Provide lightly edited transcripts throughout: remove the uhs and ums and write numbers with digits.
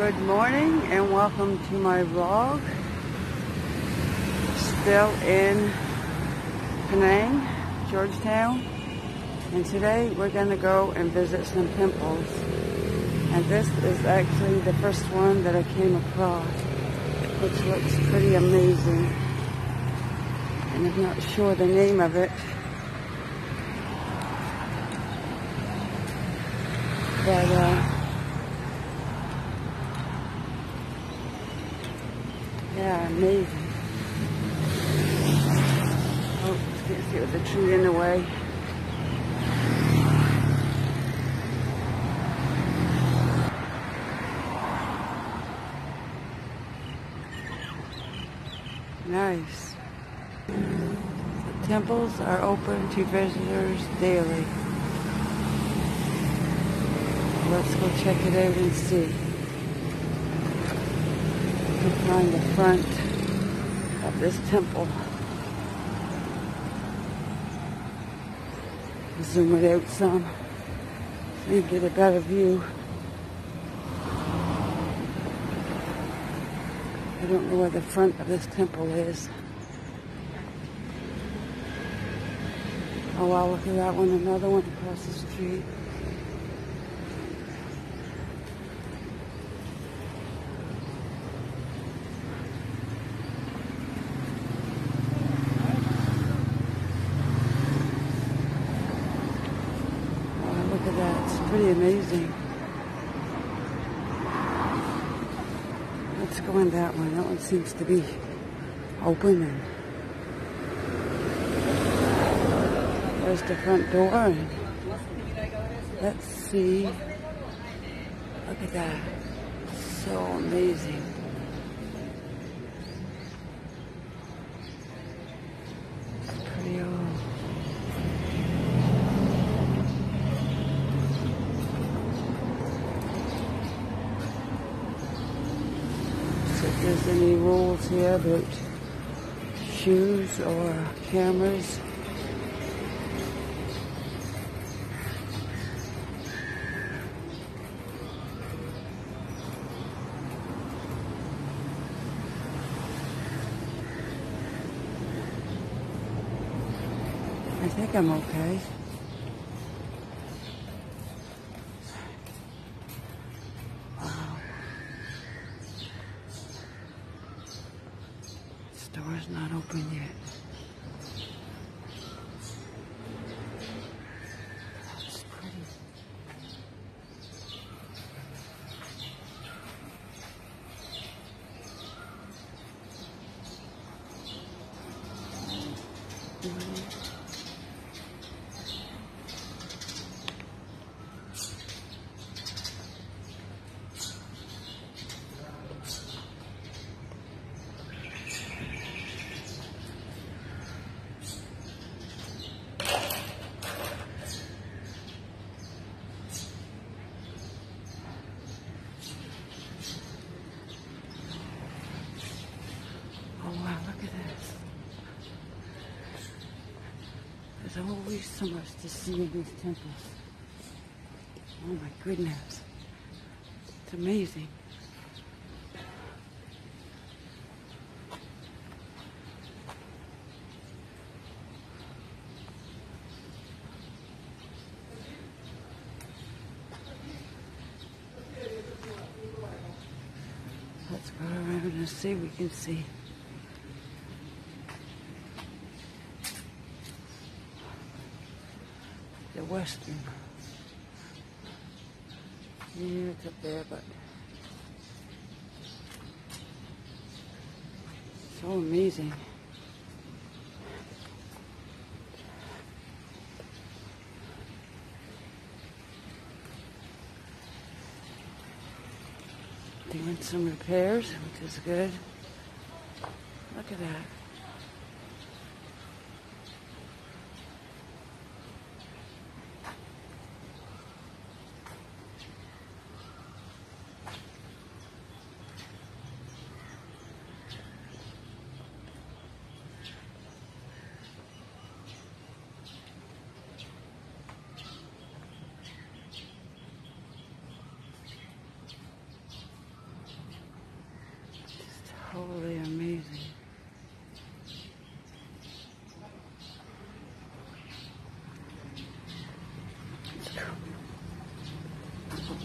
Good morning and welcome to my vlog. Still in Penang, Georgetown, and today we're going to go and visit some temples. And this is actually the first one that I came across, which looks pretty amazing. And I'm not sure the name of it, but yeah, amazing. Oh, can't see it with the tree in the way. Nice. The temples are open to visitors daily. Let's go check it out and see. You can find the front of this temple. Zoom it out some so you get a better view. I don't know where the front of this temple is. Oh wow, look at that one, another one across the street. Wow, look at that, it's pretty amazing. Let's go in that one. That one seems to be open, and there's the front door, and let's see. Look at that. So amazing. It's pretty old. If there's any rules here about shoes or cameras. I think I'm okay. Door's not open yet. That's pretty. Oh wow, look at this. There's always so much to see in these temples. Oh my goodness. It's amazing. Let's go around and see what we can see. The western. Yeah, it's up there, but so amazing. Doing some repairs, which is good. Look at that.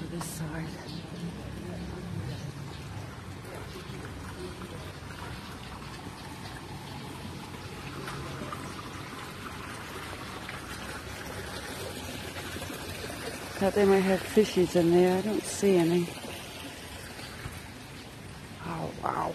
this side. Thought they might have fishies in there. I don't see any. Oh, wow.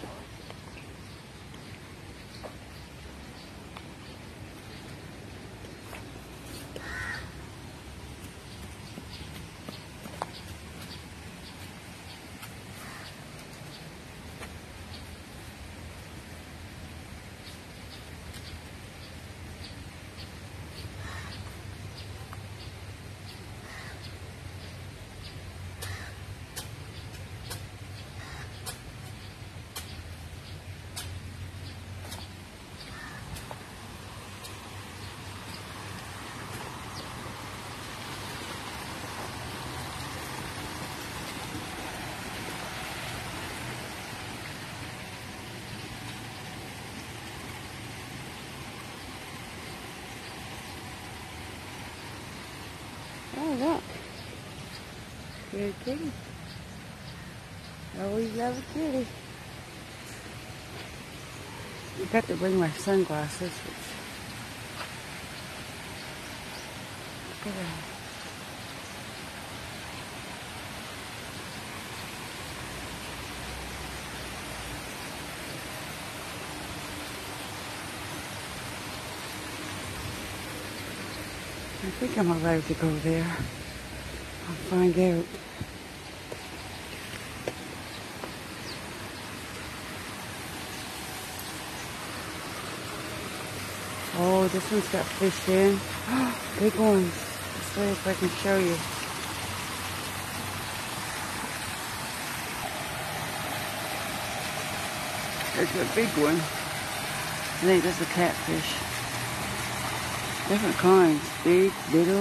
Oh, look. Good kitty. Always love a kitty. I got to bring my sunglasses, which... Look at that. I think I'm allowed to go there. I'll find out. Oh, this one's got fish in. Big ones. Let's see if I can show you. There's a big one. I think that's a catfish. Different kinds, big, little.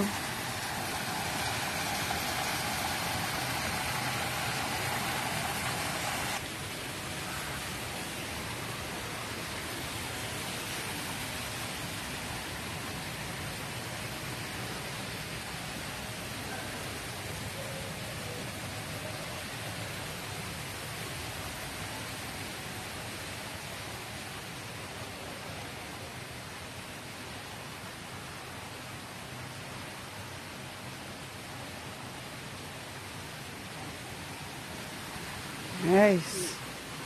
Nice.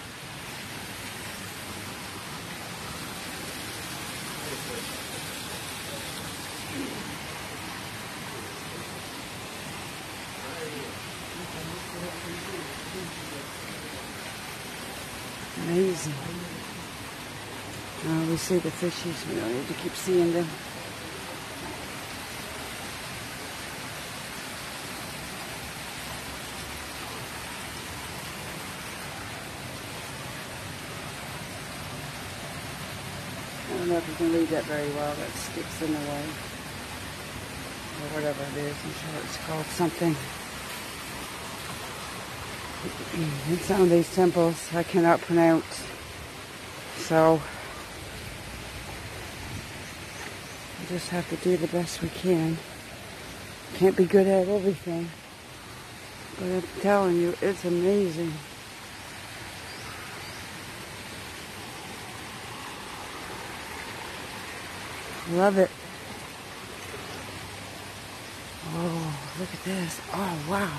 Amazing. We see the fishies. We don't need to keep seeing them. I don't know if you can read that very well. That sticks in the way. Or whatever it is. I'm sure it's called something. In some of these temples I cannot pronounce. So we just have to do the best we can. Can't be good at everything. But I'm telling you, it's amazing. Love it. Oh, look at this. Oh, wow.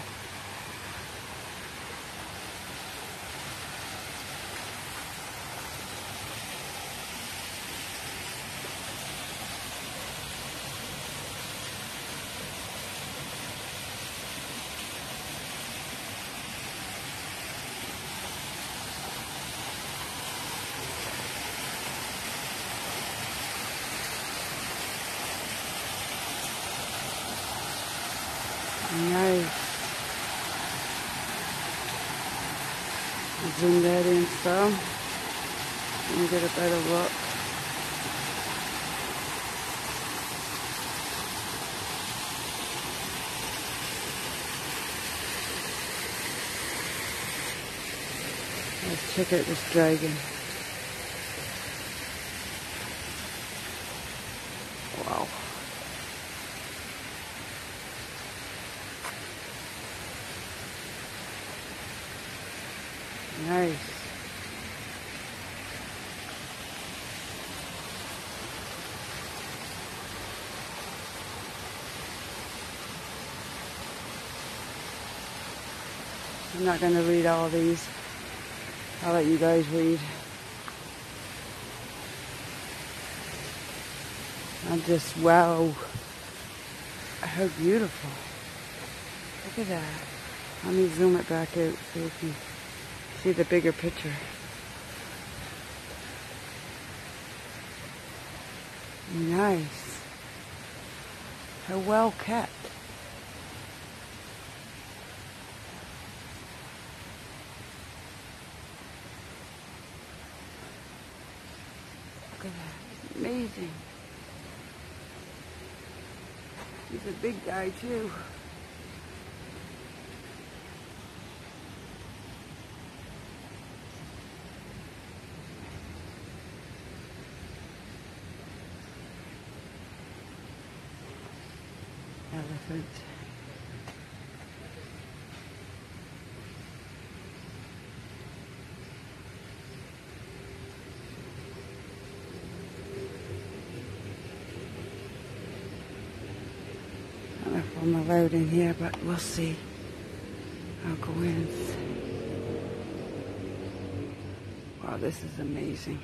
Nice. Zoom that in some and get a better look. Let's check out this dragon. Wow. Nice. I'm not going to read all of these. I'll let you guys read. I'm just, wow. How beautiful. Look at that. Let me zoom it back out so you can see the bigger picture. Nice. How well kept. Look at that. Amazing. He's a big guy too. Elephant. I don't know if I'm allowed in here, but we'll see. I'll go in. Wow, this is amazing.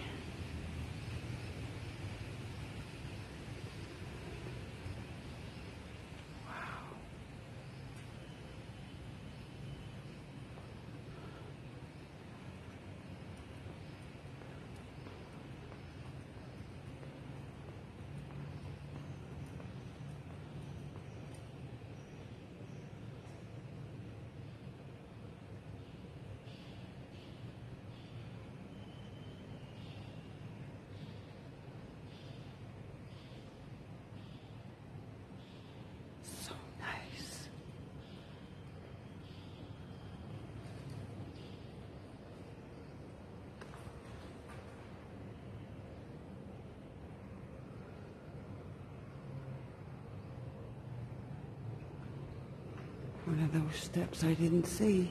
One of those steps I didn't see.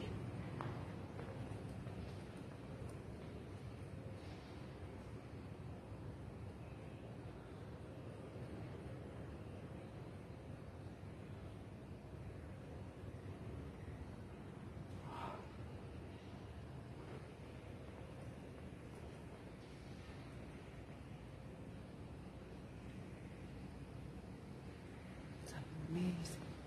It's amazing.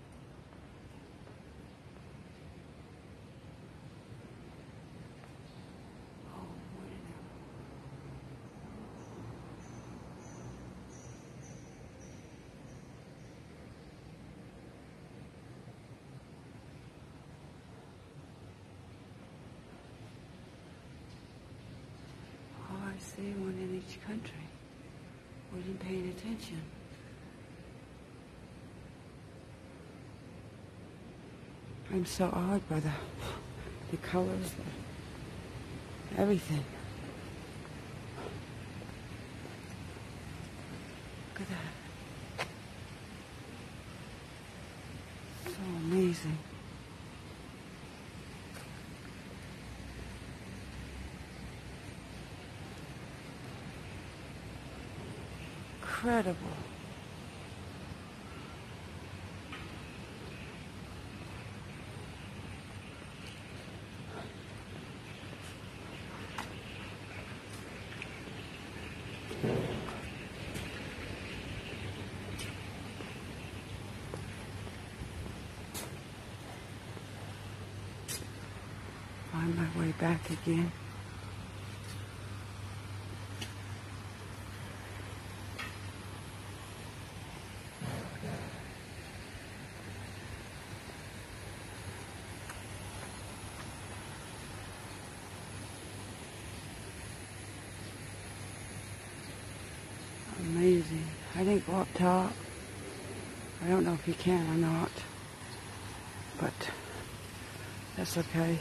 I see one in each country. Wasn't paying attention. I'm so awed by the colors, everything. Look at that. So amazing. Incredible. Find my way back again. Amazing. I didn't go up top. I don't know if you can or not, but that's okay.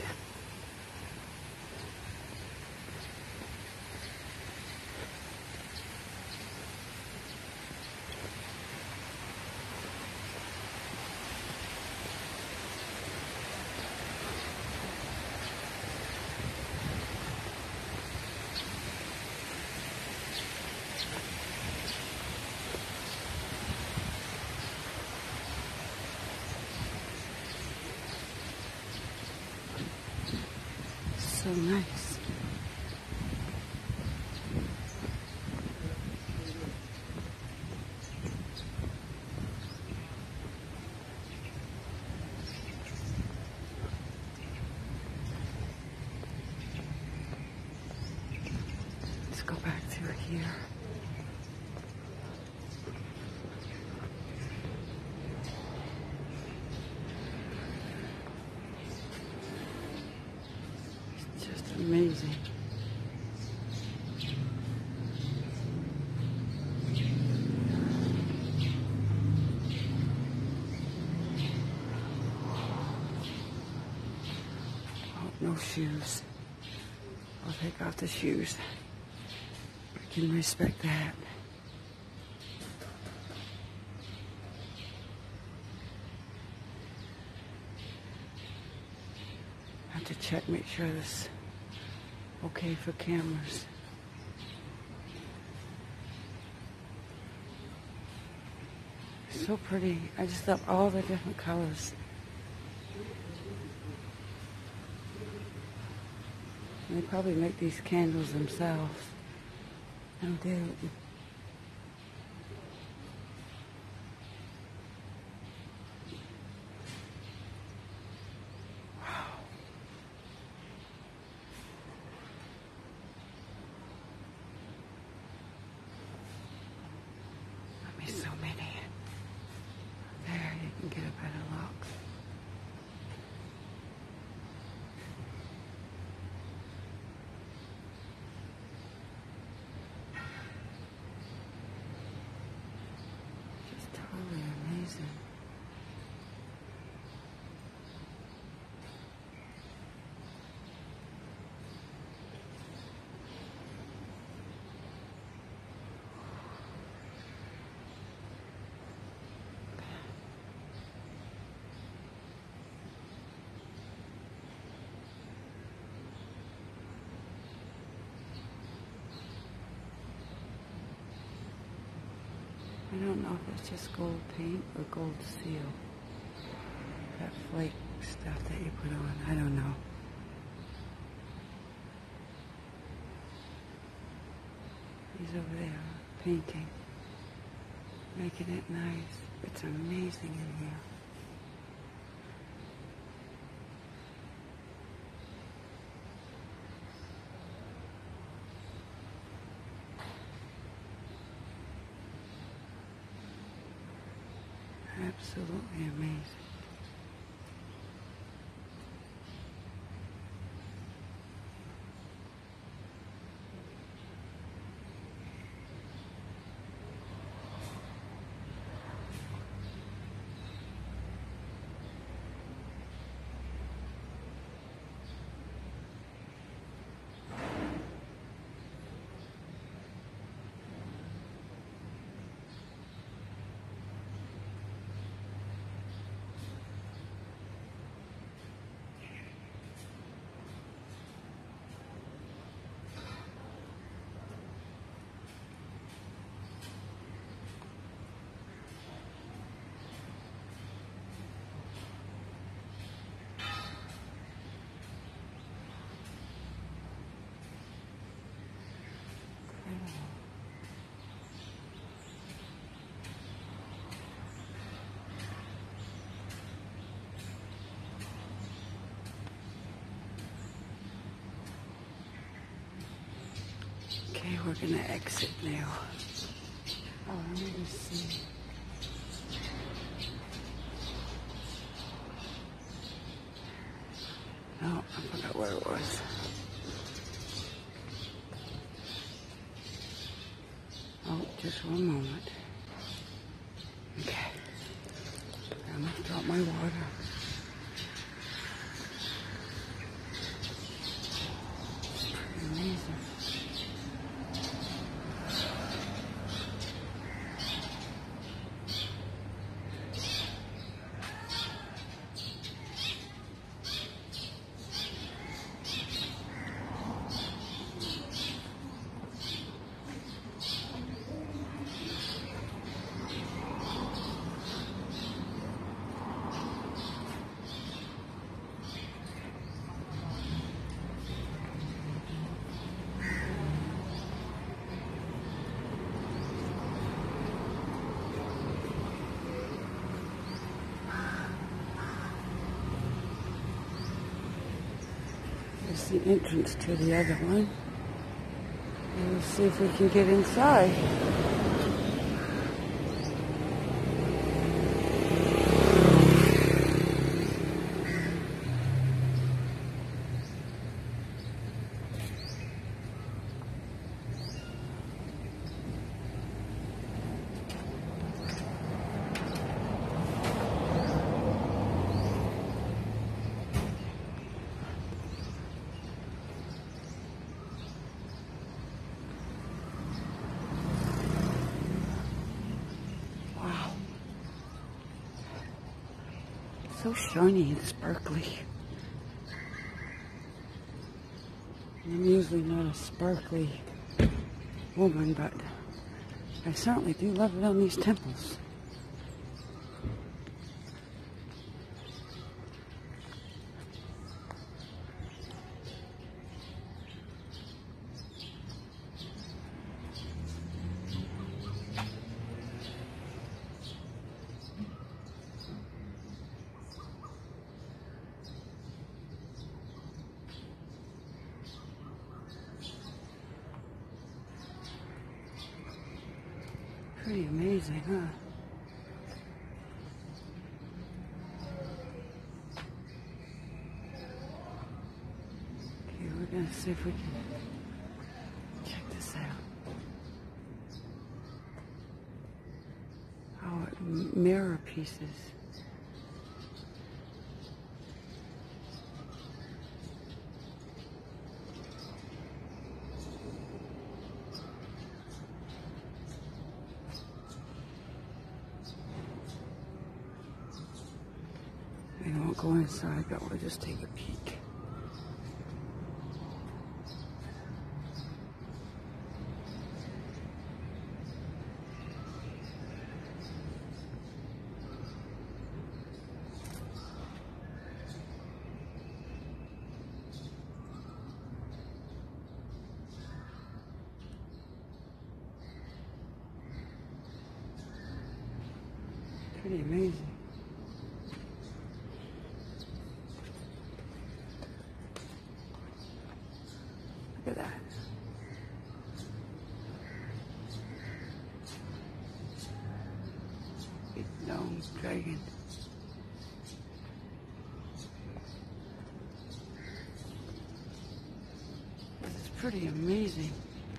so nice. Let's go back through here. It's just amazing. Oh, no shoes. I'll take off the shoes. I can respect that. I have to check, make sure this is okay for cameras. So pretty. I just love all the different colors. They probably make these candles themselves. I do. Wow. I mean, so many. There, you can get a better look. Totally amazing. I don't know if it's just gold paint or gold seal. That flake stuff that you put on, I don't know. He's over there painting, making it nice. It's amazing in here. Absolutely amazing. Okay, we're gonna exit now. Oh, let me just see. No, I forgot where it was. Oh, just one moment. Okay. I'm gonna drop my water. It's pretty amazing. Here's the entrance to the other one. And we'll see if we can get inside. So shiny and sparkly. I'm usually not a sparkly woman, but I certainly do love it on these temples. Pretty amazing, huh? Okay, we're gonna see if we can check this out. Oh, mirror pieces. We won't go inside, but we'll just take a peek. Pretty amazing. Look at that. Big gnome dragon. This is pretty amazing.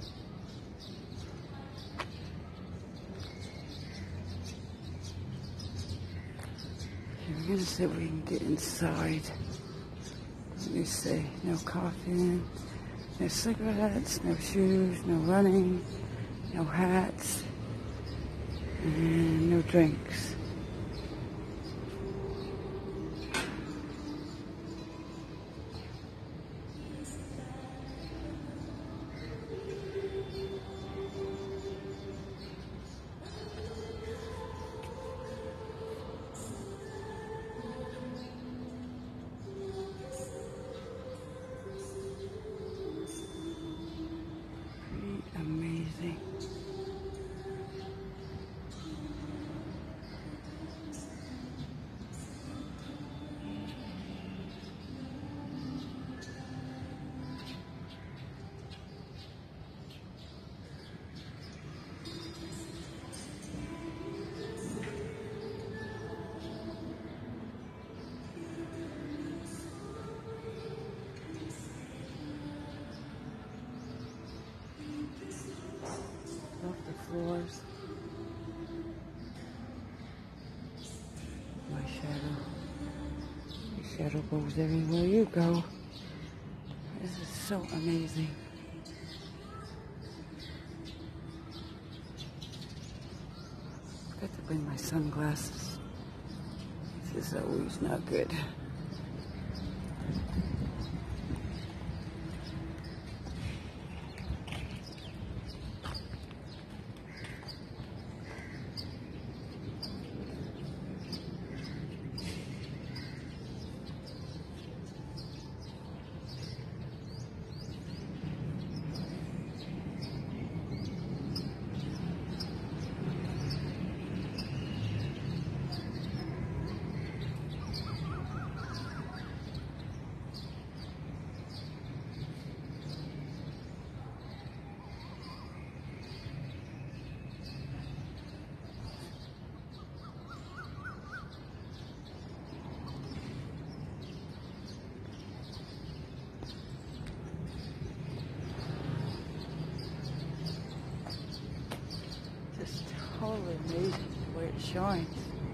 Okay, we're gonna see if we can get inside. Let me see. No coffin. No cigarettes, no shoes, no running, no hats, and no drinks. Amazing. Off the floors. My shadow. Your shadow goes everywhere you go. This is so amazing. I forgot to bring my sunglasses. This is always not good. Amazing the way it shines.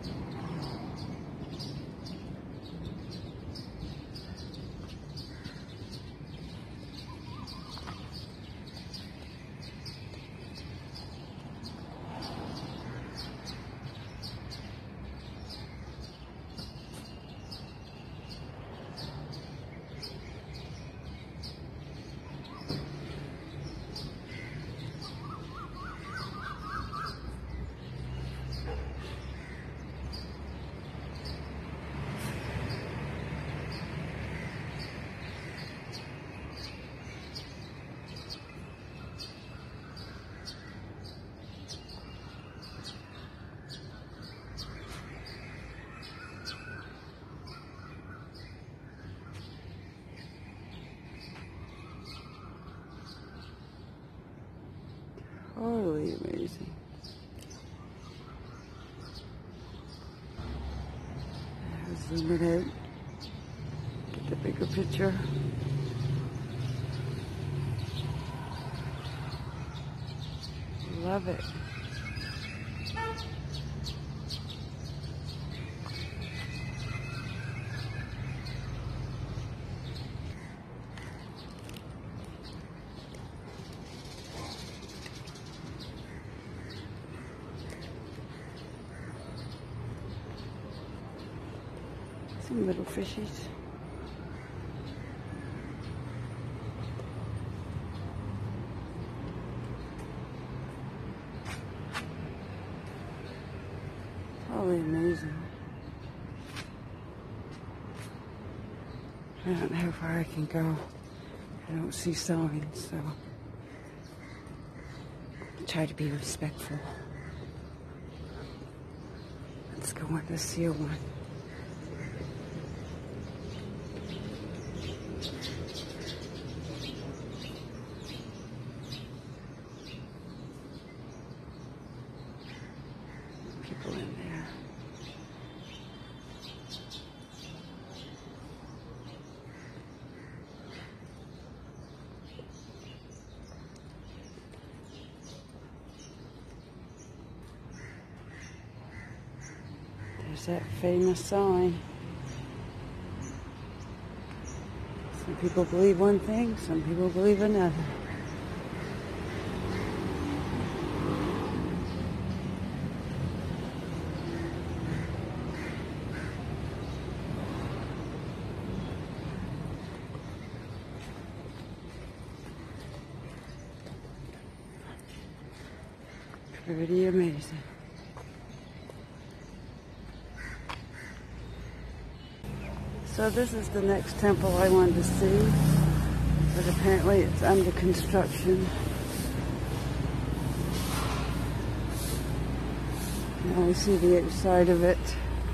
Totally amazing. I'll zoom it out, get the bigger picture. Love it. Some little fishies. Totally amazing. I don't know how far I can go. I don't see signs, so I try to be respectful. Let's go on to see one. People in there. There's that famous sign. Some people believe one thing, some people believe another. Pretty amazing. So this is the next temple I wanted to see, but apparently it's under construction. Now we see the outside of it.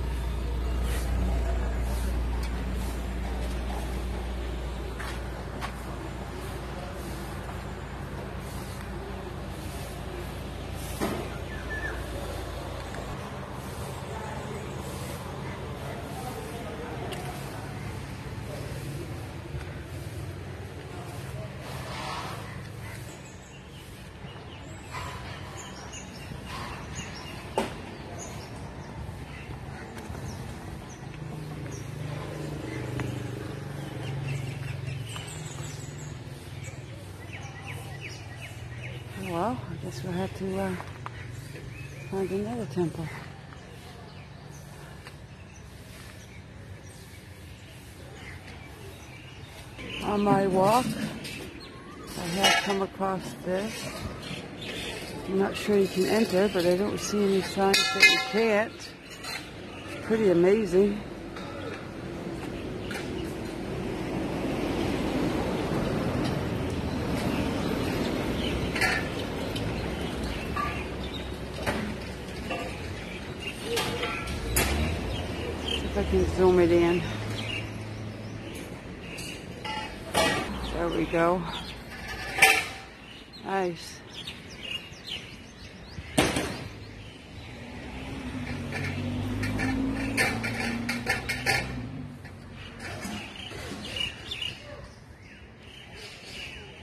Well, I guess we'll have to find another temple. On my walk, I have come across this. I'm not sure you can enter, but I don't see any signs that you can't. It's pretty amazing. I can zoom it in. There we go. Nice.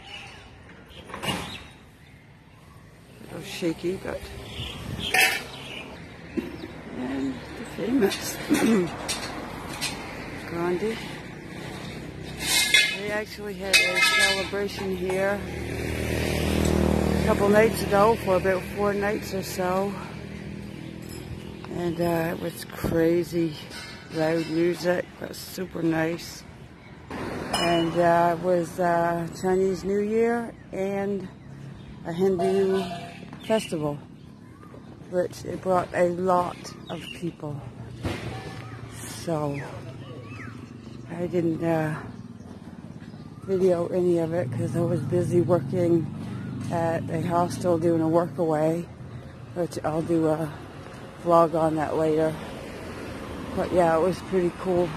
A little shaky, but and the famous Gandhi. They actually had a celebration here a couple nights ago for about 4 nights or so. And it was crazy loud music. It was super nice. And it was Chinese New Year and a Hindu festival, which it brought a lot of people. So I didn't video any of it because I was busy working at a hostel doing a workaway, which I'll do a vlog on that later. But yeah, it was pretty cool.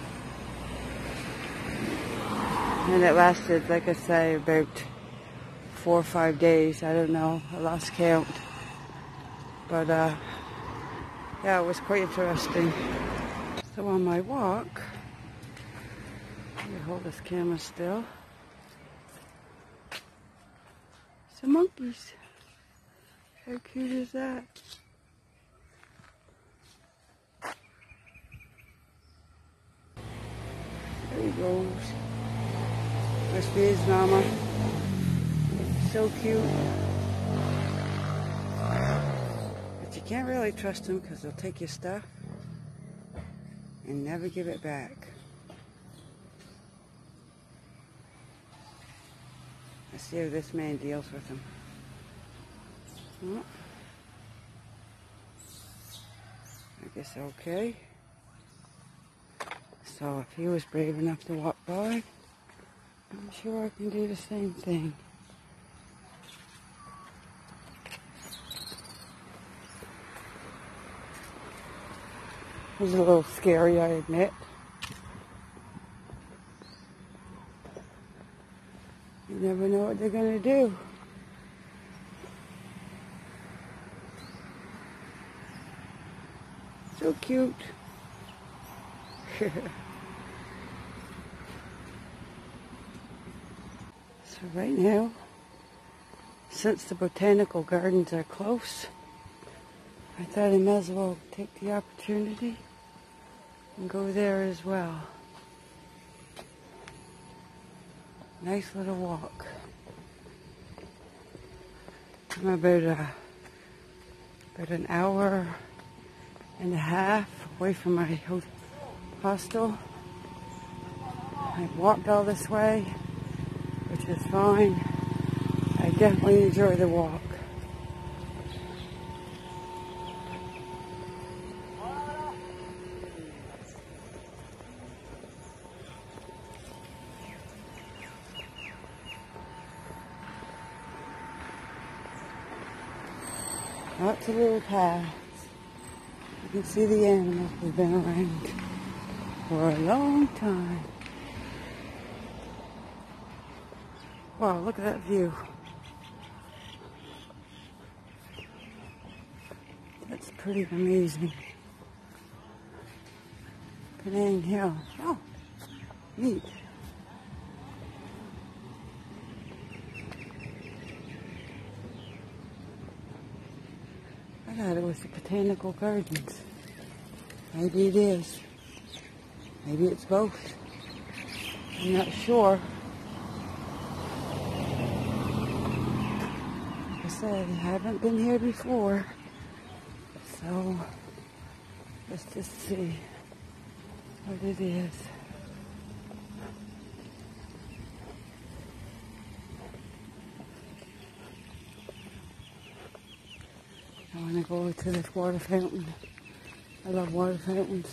And it lasted, like I say, about 4 or 5 days. I don't know. I lost count. But yeah, it was quite interesting. So on my walk, let me hold this camera still. Some monkeys. How cute is that? There he goes. Must be his mama. So cute. But you can't really trust them because they'll take your stuff and never give it back. Let's see how this man deals with them. Oh. I guess okay. So if he was brave enough to walk by, I'm sure I can do the same thing. It was a little scary, I admit. You never know what they're going to do. So cute. So right now, since the Botanical Gardens are close, I thought I might as well take the opportunity and go there as well. Nice little walk. I'm about an hour and a half away from my hostel. I've walked all this way, which is fine. I definitely enjoy the walk. Lots of little paths. You can see the animals have been around for a long time. Wow, look at that view. That's pretty amazing. Penang Hill. Oh, neat. I thought it was the Botanical Gardens. Maybe it is. Maybe it's both. I'm not sure. Like I said, I haven't been here before. So, let's just see what it is. I want to go to this water fountain. I love water fountains.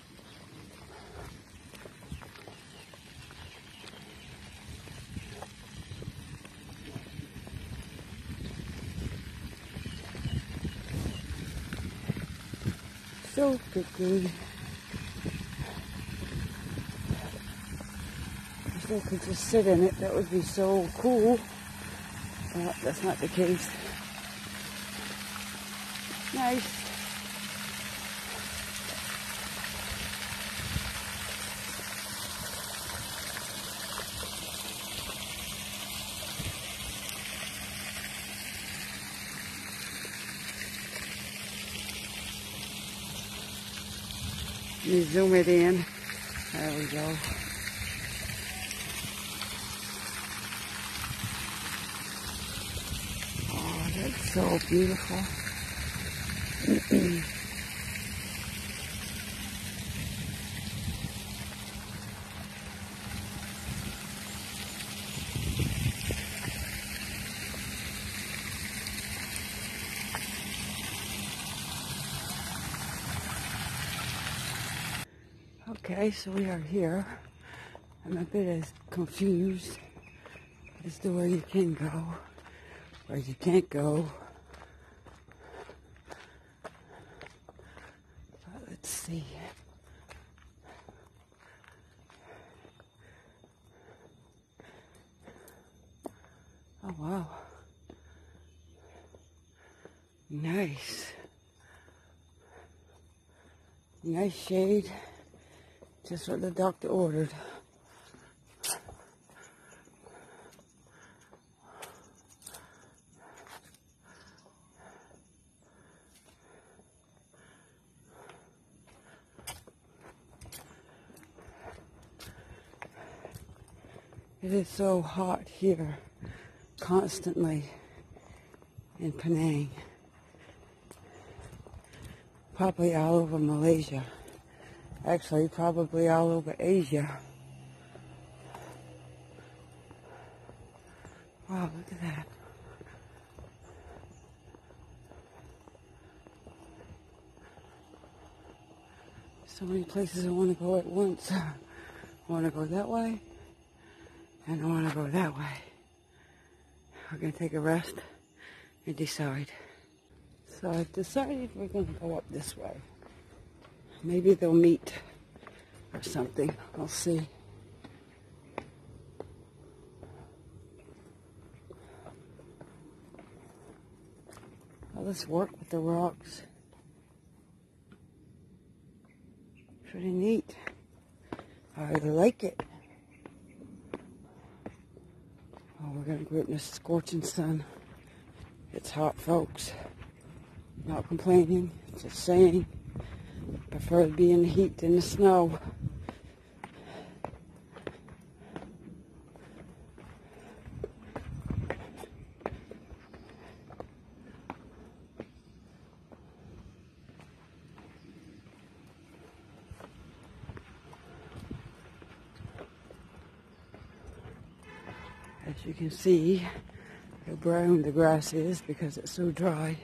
So pretty. If I could just sit in it, that would be so cool. But that's not the case. Nice. Let me zoom it in. There we go. Oh, that's so beautiful. Okay, so we are here. I'm a bit confused as to where you can go, where you can't go. But let's see. Oh, wow. Nice. Nice shade. Just what the doctor ordered. It is so hot here, constantly, in Penang. Probably all over Malaysia. Actually, probably all over Asia. Wow, look at that. So many places I want to go at once. I want to go that way, and I want to go that way. We're going to take a rest and decide. So I've decided we're going to go up this way. Maybe they'll meet or something. We'll see. Well, let's work with the rocks. Pretty neat. I really like it. Oh, we're going to go out in the scorching sun. It's hot, folks. Not complaining, just saying. Prefer to be in the heat than the snow. As you can see, how brown the grass is because it's so dry.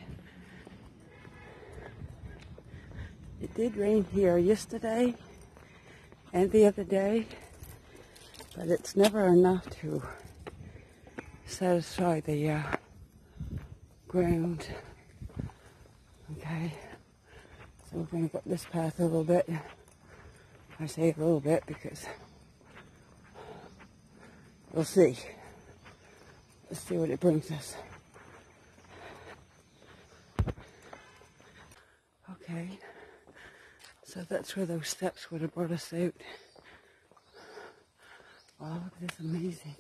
It did rain here yesterday and the other day, but it's never enough to satisfy the ground. Okay, so we're going to go up this path a little bit. I say a little bit because we'll see. Let's see what it brings us. Okay, so that's where those steps would have brought us out. Wow, look at this, amazing.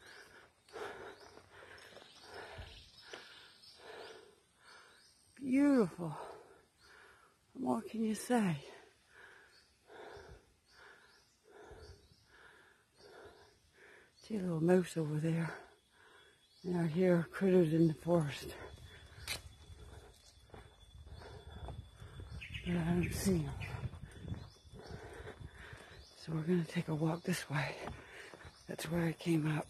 Beautiful. What more can you say? See a little mouse over there. And I hear critters in the forest. But I don't see them. So we're going to take a walk this way. That's where I came up.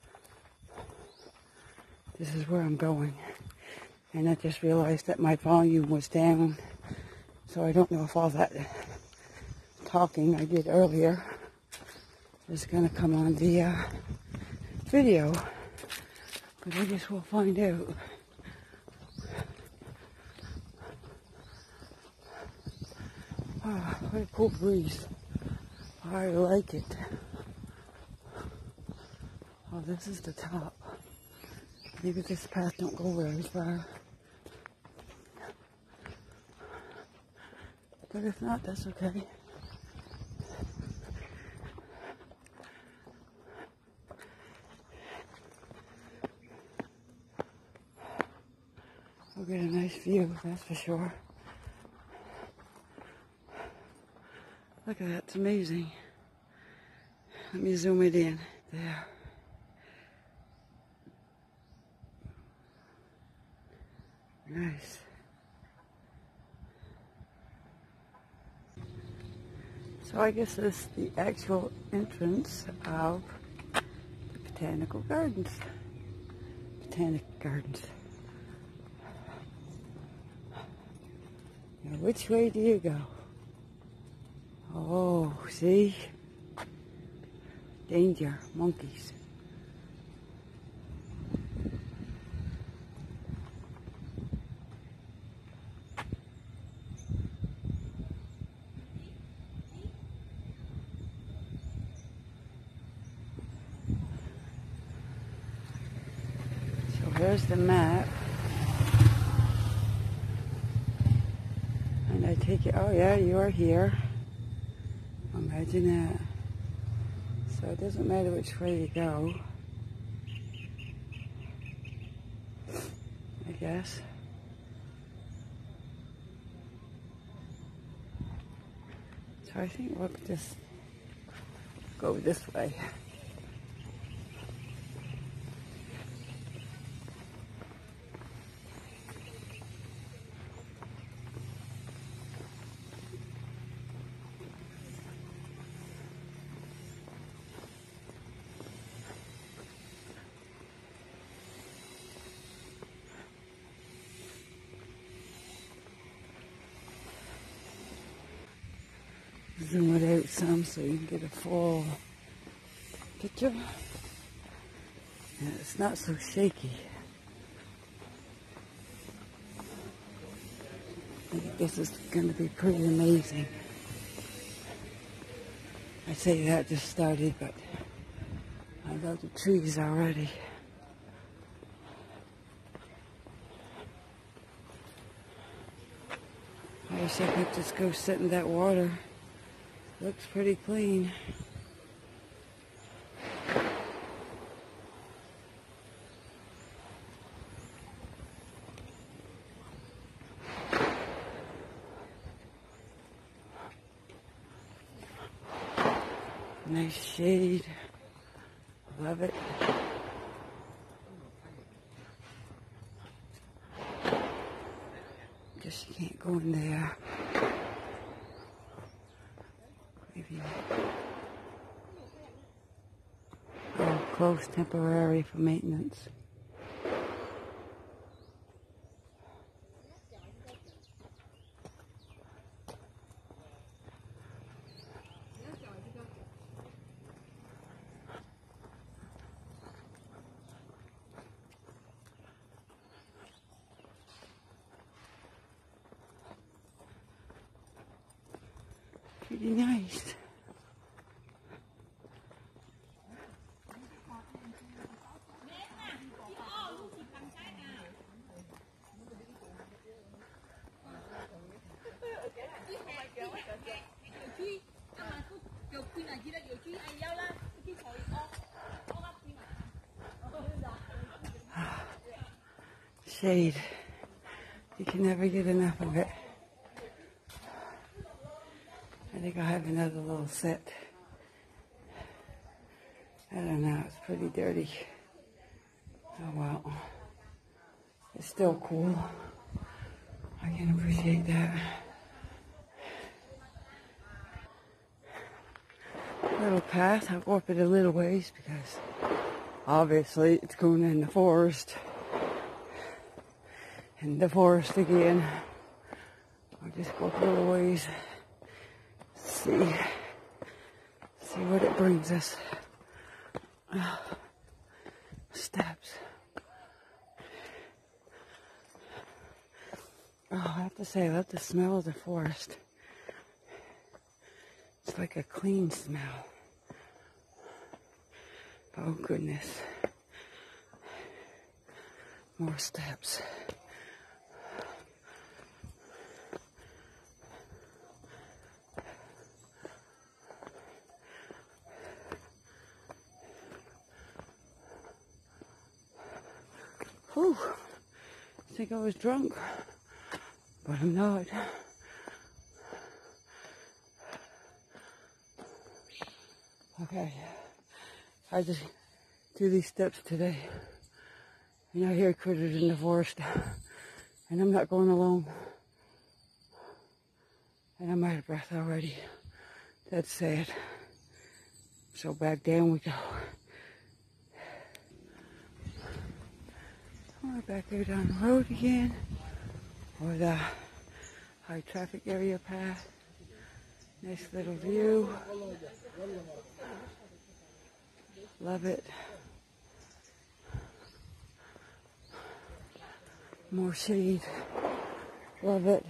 This is where I'm going. And I just realized that my volume was down. So I don't know if all that talking I did earlier is going to come on the video. But I guess we'll find out. Ah, what a cool breeze. I like it. Oh, this is the top. Maybe this path don't go very far. But if not, that's okay. We'll get a nice view, that's for sure. Look at that, it's amazing. Let me zoom it in. There. Nice. So I guess this is the actual entrance of the Botanical Gardens. Botanic Gardens. Now which way do you go? Oh, see? Danger, monkeys. So here's the map. And I take it, oh yeah, you are here. Imagine that. So it doesn't matter which way you go, I guess. So I think we'll just go this way. Zoom it out some so you can get a full picture. And it's not so shaky. I think this is going to be pretty amazing. I say that just started, but I love the trees already. I wish I could just go sit in that water. Looks pretty clean. Nice shade. Love it. Guess you can't go in there. Maybe. Oh, closed temporary for maintenance. Pretty nice. Shade. You can never get enough of it. I think I'll have another little set. I don't know, it's pretty dirty. Oh well. It's still cool. I can appreciate that. Little path, I'll go up it a little ways because obviously it's going in the forest. In the forest again. I'll just go up a little ways. See what it brings us. Steps. Oh, I have to say, I love the smell of the forest. It's like a clean smell. Oh goodness. More steps. Whew. I think I was drunk, but I'm not. Okay, I just do these steps today, and I hear critters in the forest, and I'm not going alone, and I'm out of breath already. That's sad. So back down we go. We're back there down the road again, or the high traffic area path. Nice little view. Love it. More shade. Love it.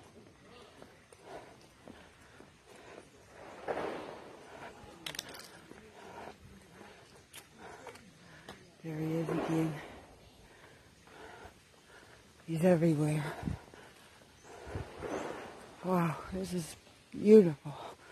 There he is again. He's everywhere. Wow, this is beautiful.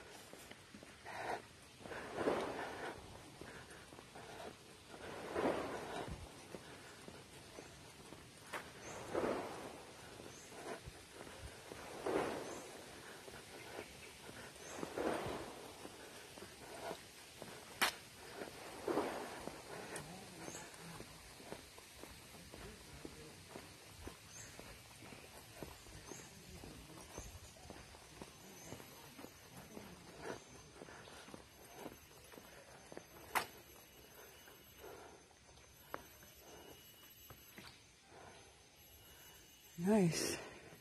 Nice.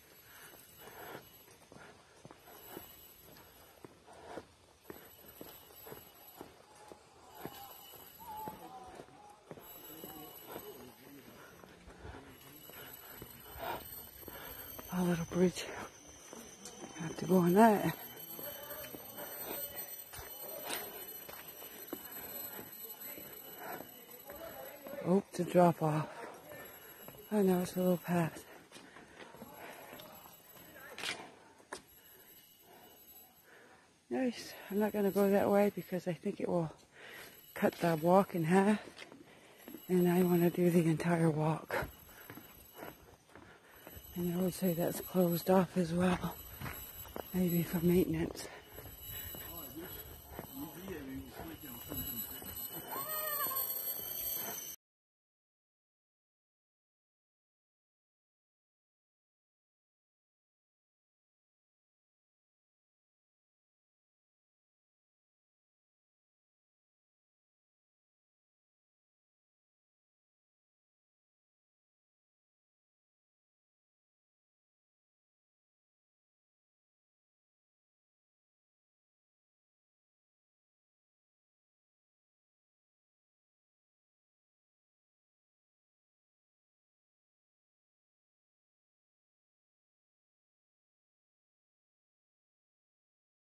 A little bridge. Have to go on that. Oh, it's a drop off. Oh no, it's a little path. Nice. I'm not going to go that way because I think it will cut the walk in half. And I want to do the entire walk. And I would say that's closed off as well. Maybe for maintenance.